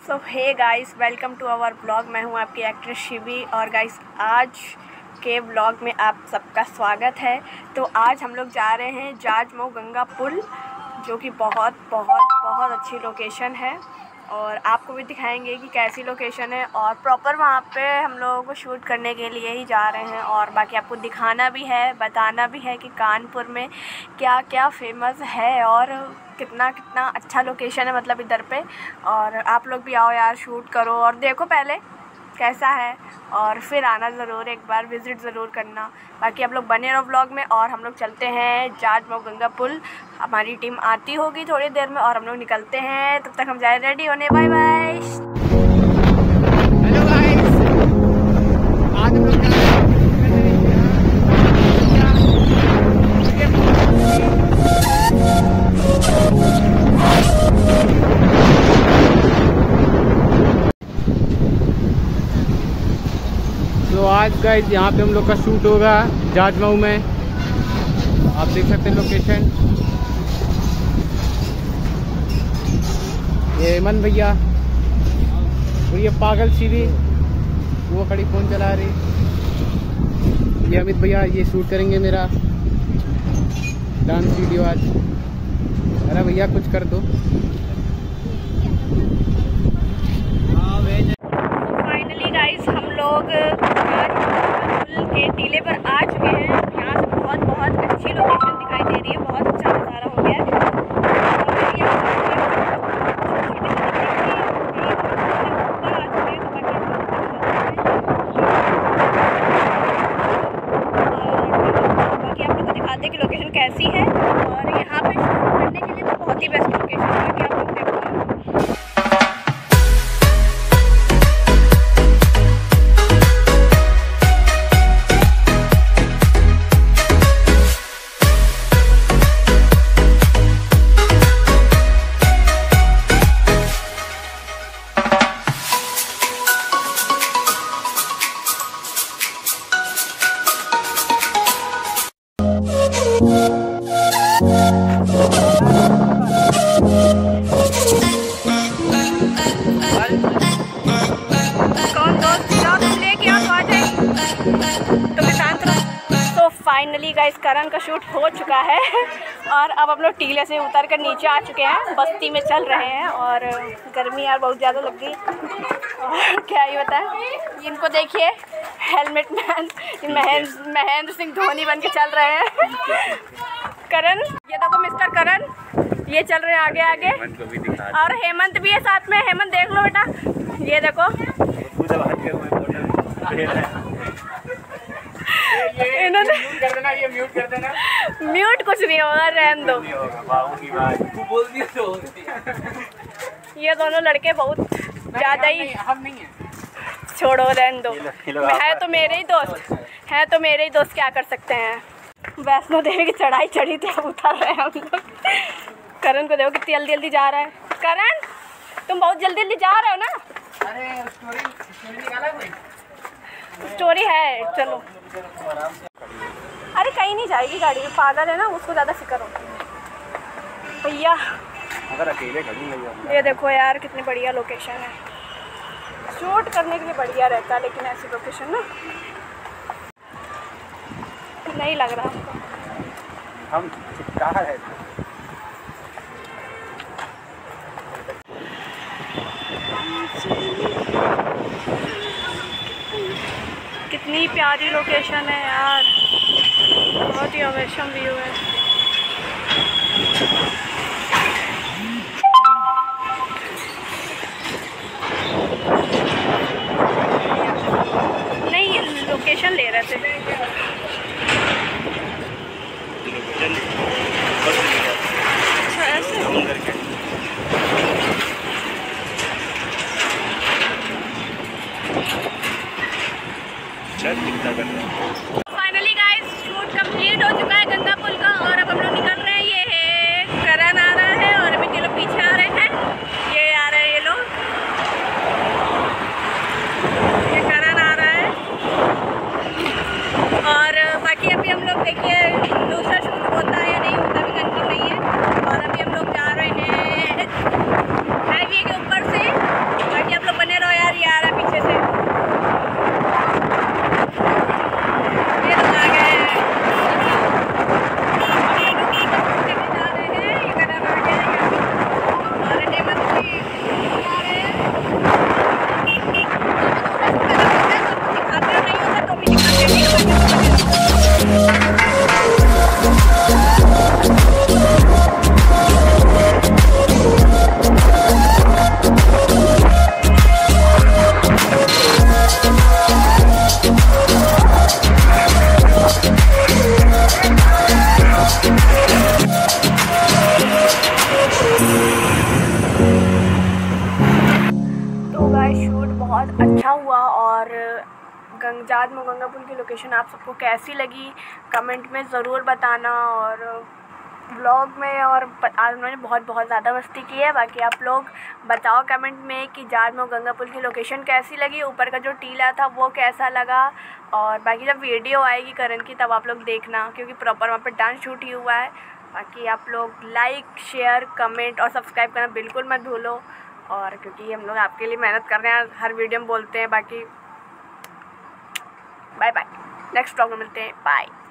So hey guys, welcome to our blog. मैं हूं आपकी एक्ट्रेस शिवी और गाइस आज के ब्लॉग में आप सबका स्वागत है। तो आज हम लोग जा रहे हैं जाजमऊ गंगा पुल, जो कि बहुत अच्छी लोकेशन है और आपको भी दिखाएंगे कि कैसी लोकेशन है। और प्रॉपर वहाँ पे हम लोगों को शूट करने के लिए ही जा रहे हैं और बाकी आपको दिखाना भी है, बताना भी है कि कानपुर में क्या क्या फेमस है और कितना अच्छा लोकेशन है मतलब इधर पे। और आप लोग भी आओ यार, शूट करो और देखो पहले कैसा है और फिर आना ज़रूर, एक बार विज़िट ज़रूर करना। बाकी आप लोग बने रहो व्लॉग में और हम लोग चलते हैं जाजमऊ गंगा पुल। हमारी टीम आती होगी थोड़ी देर में और हम लोग निकलते हैं, तब तक हम जाए रेडी होने। Bye bye. हेलो गाइस, आज हम लोग तो आज गाइस यहाँ पे हम लोग का शूट होगा जाजमऊ में। आप देख सकते हैं लोकेशन। ये हेमंत भैया और ये पागल सीरी वो खड़ी फोन चला रही। ये अमित भैया ये शूट करेंगे मेरा डांस वीडियो आज। अरे भैया कुछ कर दो। फाइनली गाइस हम लोग पुल के टीले पर आ चुके हैं। यहाँ से बहुत अच्छी लोकेशन दिखाई दे रही है, बहुत अच्छा नज़ारा हो गया है। बाकी आप लोग को दिखाते कि लोकेशन कैसी है और यहाँ पे शूट करने के लिए तो बहुत ही बेस्ट लोकेशन है। बाकी आप लोग देखो। तो फाइनली गाइस करण का शूट हो चुका है और अब हम लोग टीले से उतर कर नीचे आ चुके हैं, बस्ती में चल रहे हैं। और गर्मी यार बहुत ज़्यादा लग गई और क्या ही बताएं। इनको देखिए, हेलमेट मैन महेंद्र सिंह धोनी बन के चल रहे हैं। करण, ये देखो मिस्टर करण, ये चल रहे हैं आगे आगे। और हेमंत भी है साथ में। हेमंत देख लो बेटा, ये देखो। इन्होंने म्यूट कर देना। म्यूट कुछ नहीं होगा, रहने दो। ये दोनों लड़के बहुत ज़्यादा ही, हम नहीं है, छोड़ो रहने दो। है तो मेरे ही दोस्त, क्या कर सकते हैं। वैष्णो देवी की चढ़ाई चढ़ी थी, अब उतर रहे हैं हम लोग। करण को देखो कितनी जल्दी जा रहा है। करण तुम बहुत जल्दी जा रहे हो ना। अरे स्टोरी निकाला कोई? स्टोरी है, चलो। अरे कहीं नहीं जाएगी गाड़ी, पागल है ना, उसको ज़्यादा फिक्र होती है भैया। अगर अकेले खड़ी है। ये देखो यार कितनी बढ़िया लोकेशन है, शूट करने के लिए बढ़िया रहता है, लेकिन ऐसी लोकेशन ना नहीं लग रहा हमको। हम कहाँ है? कितनी प्यारी लोकेशन है यार, बहुत ही अमेजिंग व्यू है। नहीं, ये लोकेशन ले रहे थे। अच्छा ऐसे। फाइनली गाइस शूट कंप्लीट हो चुका है गंगा पुल का और अब हम लोग निकल रहे हैं। ये है करण आ रहा है और अभी ये लोग पीछे आ रहे हैं। ये आ रहे हैं, ये लोग, ये करण आ रहा है। और बाकी अभी हम लोग देखिए दूसरा शूट होता है या नहीं होता भी कंफर्म नहीं है। और अभी हम लोग जा रहे हैं हाईवे के ऊपर से बहुत अच्छा हुआ। और जाजमऊ गंगा पुल की लोकेशन आप सबको कैसी लगी कमेंट में ज़रूर बताना। और व्लॉग में और आज उन्होंने बहुत ज़्यादा मस्ती की है। बाकी आप लोग बताओ कमेंट में कि जाजमऊ गंगा पुल की लोकेशन कैसी लगी, ऊपर का जो टीला था वो कैसा लगा। और बाकी जब वीडियो आएगी करण की तब आप लोग देखना, क्योंकि प्रॉपर वहाँ पर डांस शूट ही हुआ है। बाकी आप लोग लाइक शेयर कमेंट और सब्सक्राइब करना बिल्कुल मत भूलो। और क्योंकि हम लोग आपके लिए मेहनत कर रहे हैं, हर वीडियो में बोलते हैं। बाकी बाय बाय, नेक्स्ट व्लॉग में मिलते हैं, बाय।